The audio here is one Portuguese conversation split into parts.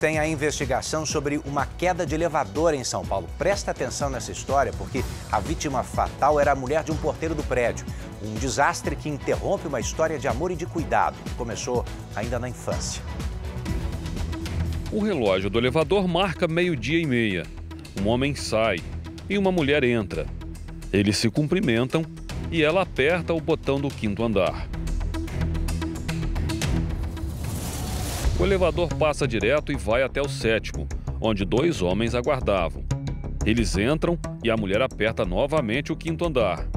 tem a investigação sobre uma queda de elevador em São Paulo. Presta atenção nessa história, porque a vítima fatal era a mulher de um porteiro do prédio. Um desastre que interrompe uma história de amor e de cuidado, que começou ainda na infância. O relógio do elevador marca 12:30. Um homem sai e uma mulher entra. Eles se cumprimentam e ela aperta o botão do 5º andar. O elevador passa direto e vai até o 7º, onde 2 homens aguardavam. Eles entram e a mulher aperta novamente o 5º andar.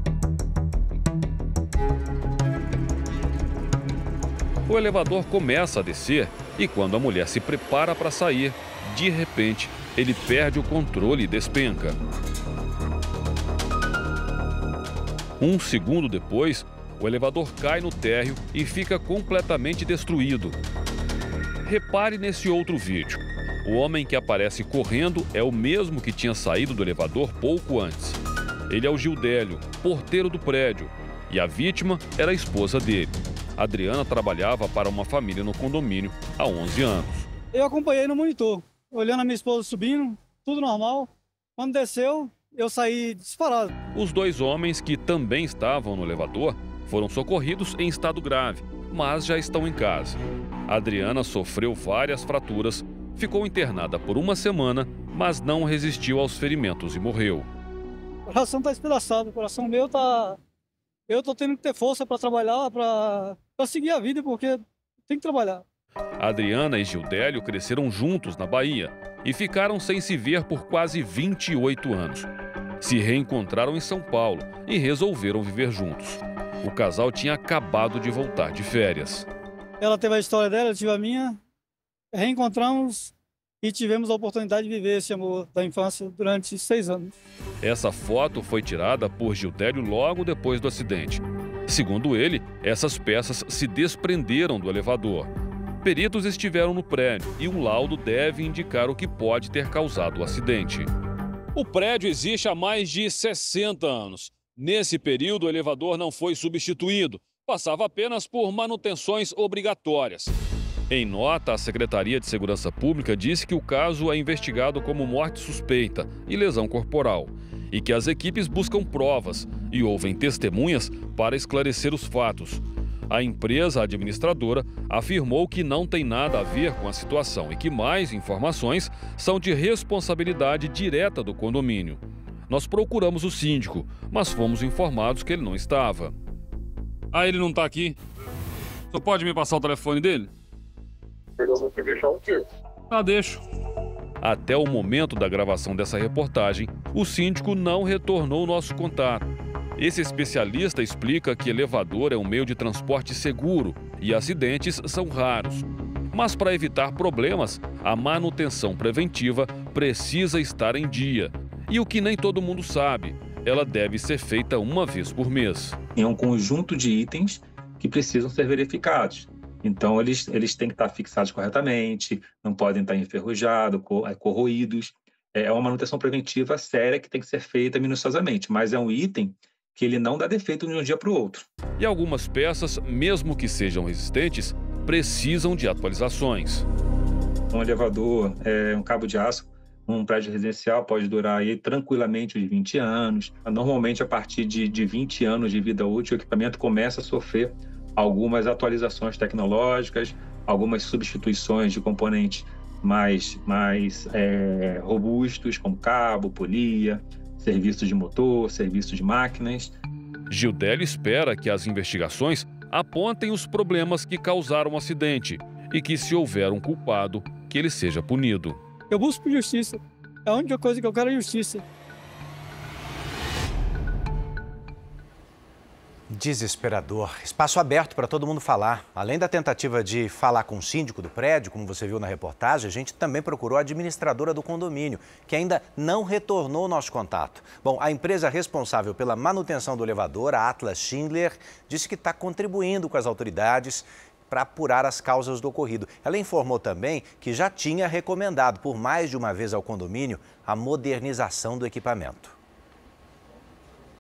O elevador começa a descer e quando a mulher se prepara para sair, de repente, ele perde o controle e despenca. 1 segundo depois, o elevador cai no térreo e fica completamente destruído. Repare nesse outro vídeo. O homem que aparece correndo é o mesmo que tinha saído do elevador pouco antes. Ele é o Gildélio, porteiro do prédio, e a vítima era a esposa dele. Adriana trabalhava para uma família no condomínio há 11 anos. Eu acompanhei no monitor, olhando a minha esposa subindo, tudo normal. Quando desceu, eu saí disparado. Os 2 homens que também estavam no elevador foram socorridos em estado grave, mas já estão em casa. Adriana sofreu várias fraturas, ficou internada por 1 semana, mas não resistiu aos ferimentos e morreu. O coração está espedaçado, o coração meu tá... Eu tô tendo que ter força para trabalhar, para seguir a vida, porque tem que trabalhar. Adriana e Gildélio cresceram juntos na Bahia e ficaram sem se ver por quase 28 anos. Se reencontraram em São Paulo e resolveram viver juntos. O casal tinha acabado de voltar de férias. Ela teve a história dela, eu tive a minha. Reencontramos e tivemos a oportunidade de viver esse amor da infância durante 6 anos. Essa foto foi tirada por Gildélio logo depois do acidente. Segundo ele, essas peças se desprenderam do elevador. Peritos estiveram no prédio e um laudo deve indicar o que pode ter causado o acidente. O prédio existe há mais de 60 anos. Nesse período, o elevador não foi substituído. Passava apenas por manutenções obrigatórias. Em nota, a Secretaria de Segurança Pública disse que o caso é investigado como morte suspeita e lesão corporal, e que as equipes buscam provas e ouvem testemunhas para esclarecer os fatos. A empresa administradora afirmou que não tem nada a ver com a situação e que mais informações são de responsabilidade direta do condomínio. Nós procuramos o síndico, mas fomos informados que ele não estava. Ah, ele não está aqui? O senhor pode me passar o telefone dele? Ah, deixo. Até o momento da gravação dessa reportagem, o síndico não retornou nosso contato. Esse especialista explica que elevador é um meio de transporte seguro e acidentes são raros. Mas para evitar problemas, a manutenção preventiva precisa estar em dia. E o que nem todo mundo sabe, ela deve ser feita 1 vez por mês. É um conjunto de itens que precisam ser verificados. Então, eles têm que estar fixados corretamente, não podem estar enferrujados, corroídos. É uma manutenção preventiva séria que tem que ser feita minuciosamente, mas é um item que ele não dá defeito de um dia para o outro. E algumas peças, mesmo que sejam resistentes, precisam de atualizações. Um elevador, um cabo de aço, um prédio residencial pode durar aí tranquilamente uns 20 anos. Normalmente, a partir de 20 anos de vida útil, o equipamento começa a sofrer algumas atualizações tecnológicas, algumas substituições de componentes mais robustos, como cabo, polia, serviços de motor, serviços de máquinas. Gildélio espera que as investigações apontem os problemas que causaram o acidente e que, se houver um culpado, que ele seja punido. Eu busco justiça. A única coisa que eu quero é justiça. Desesperador. Espaço aberto para todo mundo falar. Além da tentativa de falar com o síndico do prédio, como você viu na reportagem, a gente também procurou a administradora do condomínio, que ainda não retornou o nosso contato. Bom, a empresa responsável pela manutenção do elevador, a Atlas Schindler, disse que está contribuindo com as autoridades para apurar as causas do ocorrido. Ela informou também que já tinha recomendado por mais de uma vez ao condomínio a modernização do equipamento.